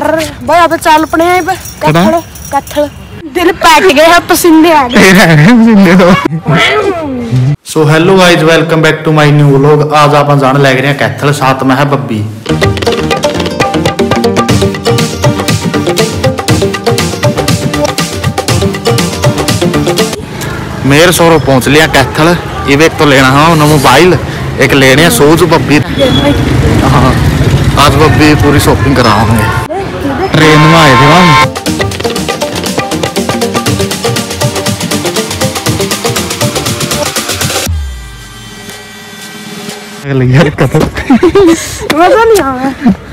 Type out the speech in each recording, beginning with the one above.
भाई आप चल पड़े हैं कत्थल कत्थल दिल पैट गए हैं पसीने आ गए। So hello guys welcome back to my new vlog. आज आप जान लग रहे हैं कैथल, साथ में है बब्बी। मेरे सोरो पहुंच लिया कैथल। ये एक तो लेना है उन्हें मोबाइल, एक लेने हैं शूज बब्बी। हाँ आज बब्बी पूरी शॉपिंग कराओगे। ट्रेन में आए थे हम। मजा नहीं आया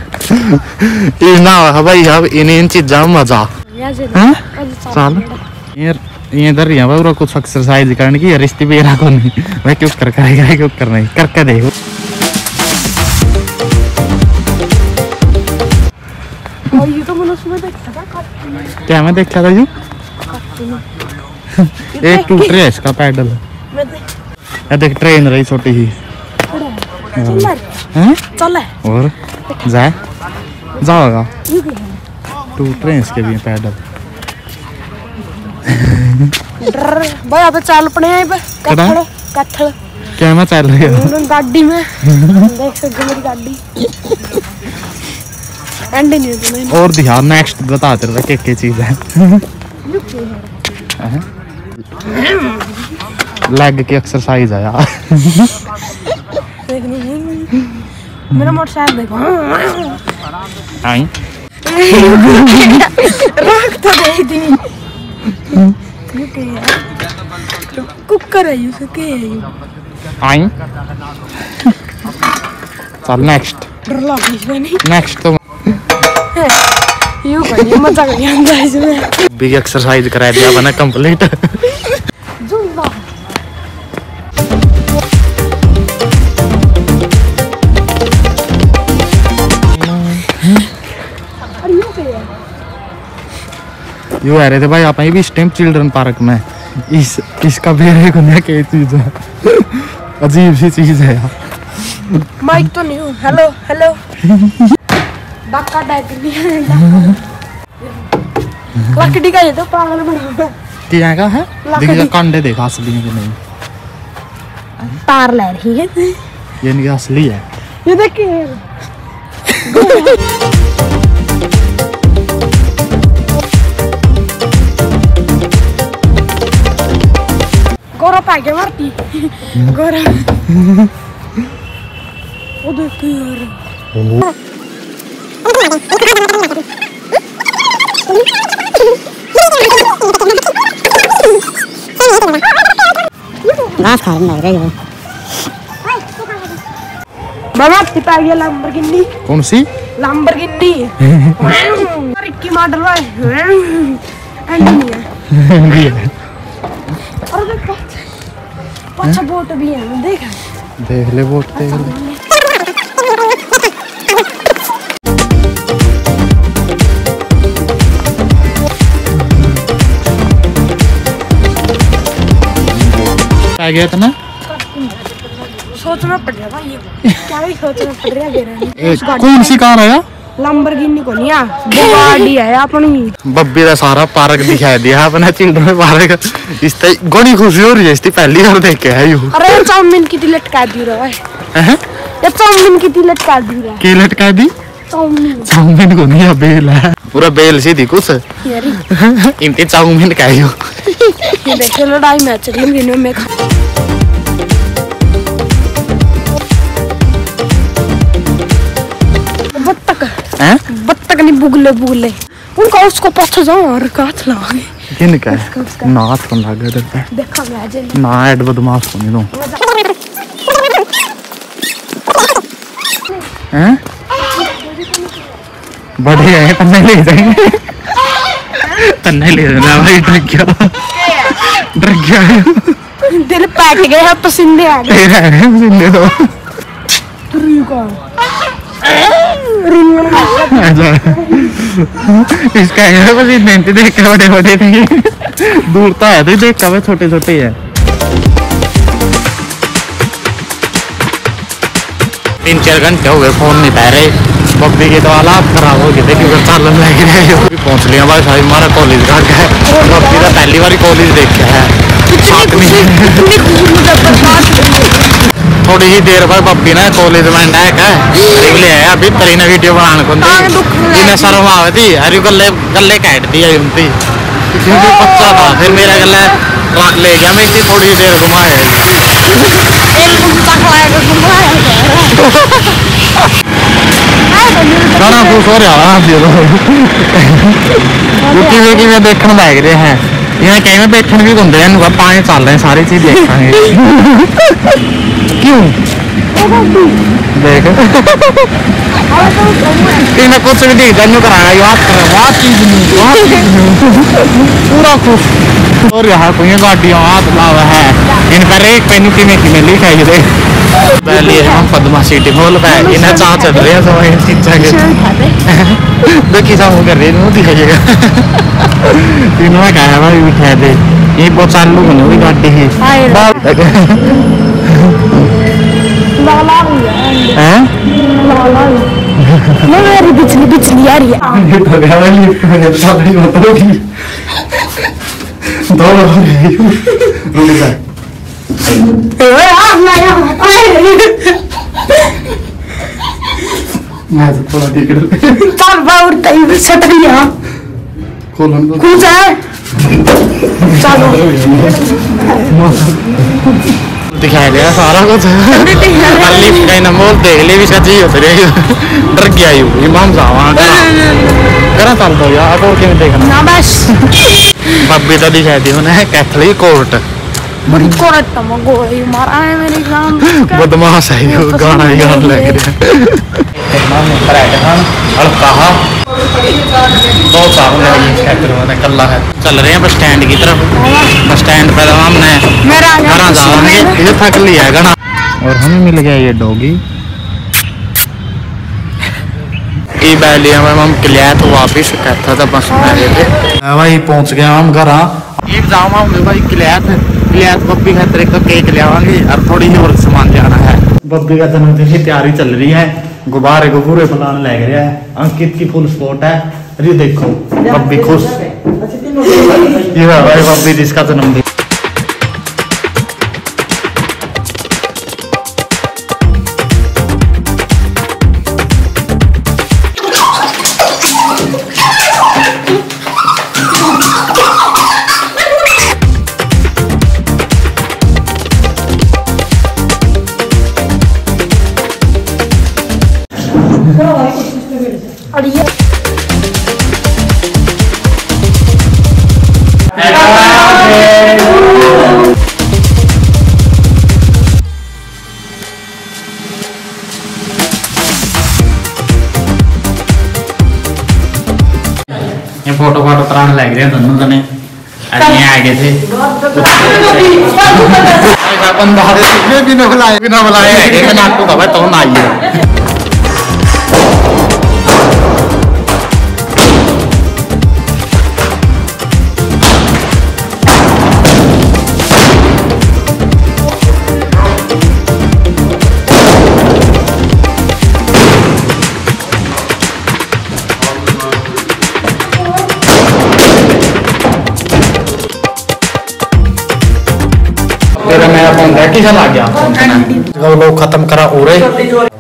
इना भाई अब इन चीजा मजा चल इधर ही है कुछ एक्सरसाइज करने की रिश्ते भी को नहीं मैं क्यों कर करेगा क्यों करना है करके देखो। ये तो मैंने उसमें देखा था। क्या मैं देखा था यू एक टूट रहा है इसका पैडल। ये देख ट्रेन रही छोटी ही चल और जाए जाओगा टूट रहे इसके भी पैडल। भाई आप चल पड़े हैं कत्थल कत्थल क्या मैं चल रही हूँ गाड़ी में देख सकते मेरी गाड़ी एंड नहीं है। और ध्यान नेक्स्ट बताते रहे क्या चीज है। लेग की एक्सरसाइज है यार। मेरा मोटरसाइकिल देखो आई रख तो दे दी कुकर है यूं के आई चल नेक्स्ट डर लगी नहीं नेक्स्ट तो यूं कर मजा कर आंदा इसमें बिग एक्सरसाइज करा दिया बना कंप्लीट। जुम्बा यू आ रहे थे भाई आप भी इस टाइम चिल्ड्रन पार्क में इसका बेरे को क्या चीज है अजीब सी चीज है यार। माइक तो नहीं हूँ। हेलो हेलो डाका डाकनी लकड़ी का ये तो पागल बना क्या का है देखिए कंडे देखा असली है कि नहीं तार ले रही है ये नहीं असली है ये देखिए गोरा पाके मारती गोरा वो देखो यार घास खाने लग रही है। बाबा पिता ये लैम्बोर्गिनी कौन सी लैम्बोर्गिनी रिक्की मॉडल है एंड नहीं है। और देख अच्छा बोट भी है देख ले बोट देख ले। आ गया था ना सोचना पड़ रहा ये क्या ही सोचना पड़ रहा है। कौन सी कार है लैम्बोर्गिनी को नहीं है बुगाटी है अपनी। बब्बी का सारा पार्क दिखा दिया अपना चिल्ड्रन पार्क। इस बड़ी खुशी हो रही है इसकी पहली बार देख के है यू। अरे चाउमीन की लटका दी रहा है ये चाउमीन की लटका दी रहा है की लटका दी चाउमीन को नहीं बेल है पूरा बेल सी थी कुछ इनके चाउमीन का यो ये देखो लड़ाई मैच रही में बत्तख नहीं बुगले बुगले उनका उसको पथ जाओ और काट लागे किनका है नाथ कौन लागे इधर पे देखा मैं आज ना ऐड बदमाश को नहीं दो हैं बढ़िया है तन्ने ले जाएंगे तन्ने ले जाना भाई डर गया दिल पैट गए हैं पसीने आ गए पसीने तो इसका पसीने देख के बड़े बड़े नहीं दूर तो है तो देख का छोटे छोटे है। 3-4 घंटे हो गए फोन नहीं पा रहे बब्बी के तो हालात खराब हो गए थे क्योंकि चालन लग रहे पहुंच लिया भाई साहब हमारा कॉलेज का है। बब्बी का पहली बार कॉलेज देखा है। थोड़ी ही देर बाद बब्बी ने कॉलेज में अटैक है ले आया अभी तरी ने वीडियो बनाने को इन्हें शर्म आवे थी अरे गले गले काट दिया उनकी क्योंकि बच्चा था फिर मेरा गला ले गया मैं इतनी थोड़ी देर घुमाया गाना खुश हो रहा कि देखने लग रहे हैं यहाँ कहीं में बैठन भी घूमते हैं पानी चल रहे हैं सारी चीज देखेंगे क्यों देख मैं कुछ भी देख जानू कराया चीज नहीं पूरा खुश और यहाँ कोई गाड़ियाँ हाथ लावा है इन पर एक पेन की में लिखा है पहले हम पद्मा सिटी मॉल पे इन्हें चाह चल रहे हैं समय शिक्षा के देखिए सब कर रहे हैं दिखाइएगा तीनों में कहा भाई बिठा दे ये बहुत सारे लोग ने भी गाड़ी है हैं मेरी बिजली आ रही है मैं तो थोड़ा देख रहा चल बाउर तई सट गया खोलन दो कुछ है चलो दिखाई दे सारा कुछ लिफ्ट का ना मोल देख ले भी सच्ची हो रही डर गया यू इमाम साहब करा चल दो यार और क्या देखना ना बस बब्बी तो दिखाई दी उन्हें कैथलिक कोर्ट बड़ी कोर्ट तो गोली मारा है मेरे काम बदमाश है ये गाना ही गाने लग रहा है और कहा बहुत सामने है कल्ला है चल रहे हैं बस स्टैंड की तरफ बस स्टैंड पे हमने घर जाएंगे ये थक लिया है गाना और हमें मिल गया ये डॉगी ये बैलिया में हम क्लियर तो वापिस कहता था बस में थे भाई पहुंच गया हम घर ये जाऊंगे भाई क्लियर बब्बी खातर एक तो केक ले आवांगे और थोड़ी ही और सामान जाना है बब्बी का जन्मदिन की तैयारी चल रही है गुब्बारे को पूरे फुलाने लग रहा है अंकित की फुल स्पॉट है अरे देखो बब्बी खुश ये भाई बब्बी जिसका जन्मदिन और ये फोटो कराने लग रहे हैं दोनों जने अरे आगे थे बिना बुलाए नाटू का भाई तो ना आइए मेरा फोन बैटरी चला गया लोग खत्म करा हो रहे